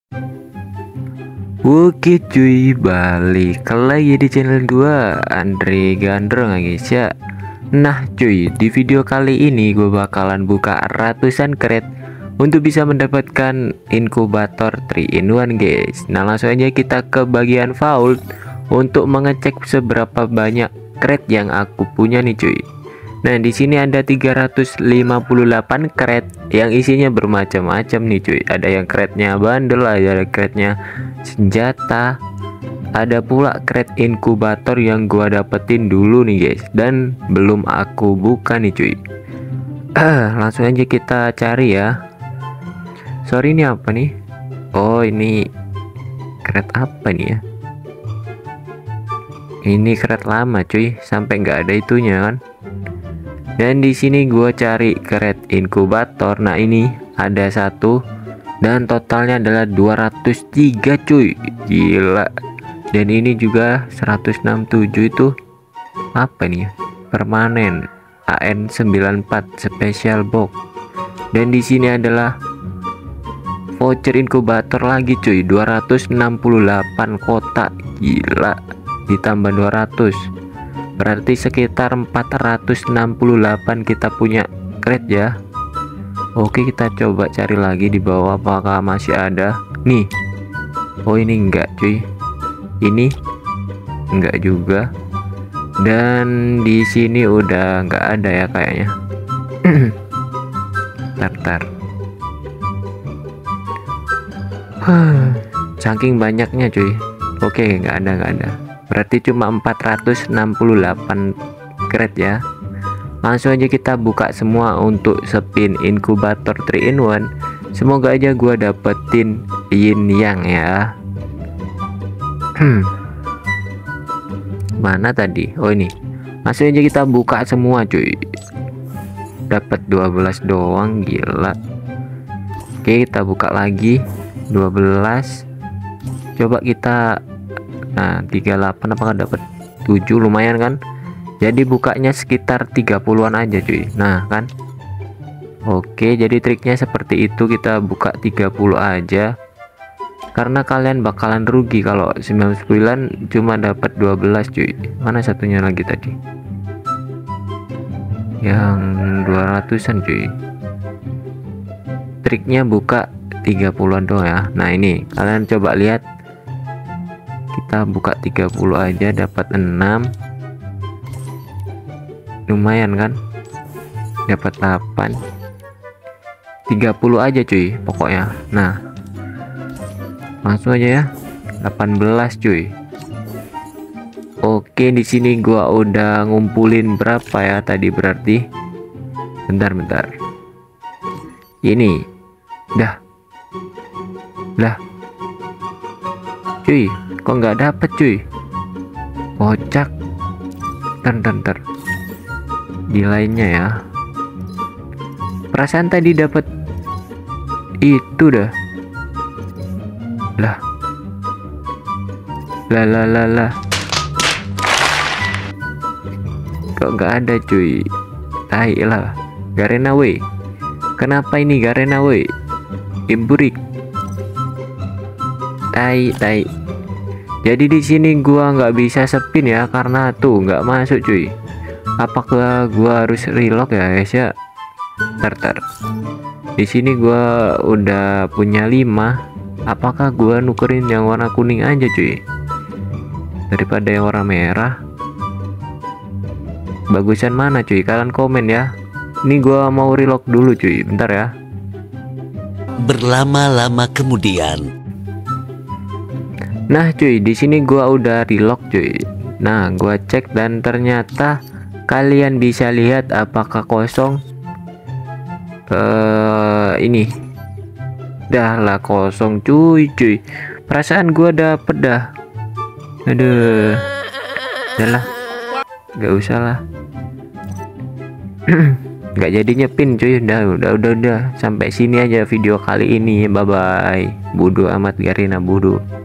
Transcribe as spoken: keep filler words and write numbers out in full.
Oke cuy, balik lagi di channel gua Andre Gandrong ya guys ya. Nah cuy, di video kali ini gue bakalan buka ratusan crate untuk bisa mendapatkan inkubator three in one guys. Nah langsung aja kita ke bagian vault untuk mengecek seberapa banyak crate yang aku punya nih cuy. Nah di sini ada tiga ratus lima puluh delapan crate yang isinya bermacam-macam nih cuy. Ada yang crate-nya bundle, ada crate-nya senjata, ada pula crate inkubator yang gua dapetin dulu nih guys dan belum aku buka nih cuy. Langsung aja kita cari ya. Sorry, ini apa nih? Oh ini crate apa nih ya? Ini crate lama cuy, sampai nggak ada itunya kan. Dan di sini gue cari crate inkubator. Nah ini ada satu dan totalnya adalah dua ratus tiga cuy, gila. Dan ini juga seratus enam puluh tujuh itu apa nih ya? Permanen A N sembilan empat special box. Dan di sini adalah voucher inkubator lagi cuy, dua ratus enam puluh delapan kotak, gila. Ditambah dua ratus, berarti sekitar empat ratus enam puluh delapan kita punya crate ya. Oke, kita coba cari lagi di bawah apakah masih ada nih. Oh ini enggak cuy, ini enggak juga. Dan di sini udah enggak ada ya kayaknya. Tar-tar. Saking banyaknya cuy. Oke, enggak ada enggak ada. Berarti cuma empat ratus enam puluh delapan crate ya. Langsung aja kita buka semua untuk spin inkubator three in one. Semoga aja gua dapetin yin yang ya. Mana tadi? Oh ini. Langsung aja kita buka semua cuy. Dapat dua belas doang, gila. Oke, kita buka lagi dua belas. Coba kita, nah tiga puluh delapan apakah dapat tujuh, lumayan kan. Jadi bukanya sekitar tiga puluhan aja cuy. Nah kan. Oke, jadi triknya seperti itu, kita buka tiga puluh aja. Karena kalian bakalan rugi kalau sembilan puluh sembilan cuma dapat dua belas cuy. Mana satunya lagi tadi? Yang dua ratusan cuy. Triknya buka tiga puluhan doang ya. Nah ini kalian coba lihat. Kita buka tiga puluh aja dapat enam. Lumayan kan, dapat delapan. Tiga puluh aja cuy pokoknya. Nah langsung aja ya, delapan belas cuy. Oke, di sini gua udah ngumpulin berapa ya tadi, berarti bentar bentar ini dah lah cuy, kok nggak dapet cuy, kocak. Ntar ntar ntar di lainnya ya, perasaan tadi dapat itu dah lah lah lah lah lah, kok nggak ada cuy. Tai lah, Garena we, kenapa ini Garena we, imburik, tai tai. Jadi di sini gua nggak bisa spin ya karena tuh nggak masuk cuy. Apakah gua harus relock ya guys ya? Tar-tar. Di sini gua udah punya lima. Apakah gua nukerin yang warna kuning aja cuy daripada yang warna merah? Bagusan mana cuy? Kalian komen ya. Ini gua mau relock dulu cuy. Bentar ya. Berlama-lama kemudian. Nah cuy, di sini gua udah relock cuy. Nah, gua cek dan ternyata kalian bisa lihat apakah kosong. Uh, ini dah lah kosong cuy cuy. Perasaan gua dapet dah. Aduh, udahlah, nggak usah lah. Nggak jadi nyepin cuy. Udah udah udah udah sampai sini aja video kali ini. Bye bye. Bodoh amat Garena, bodoh.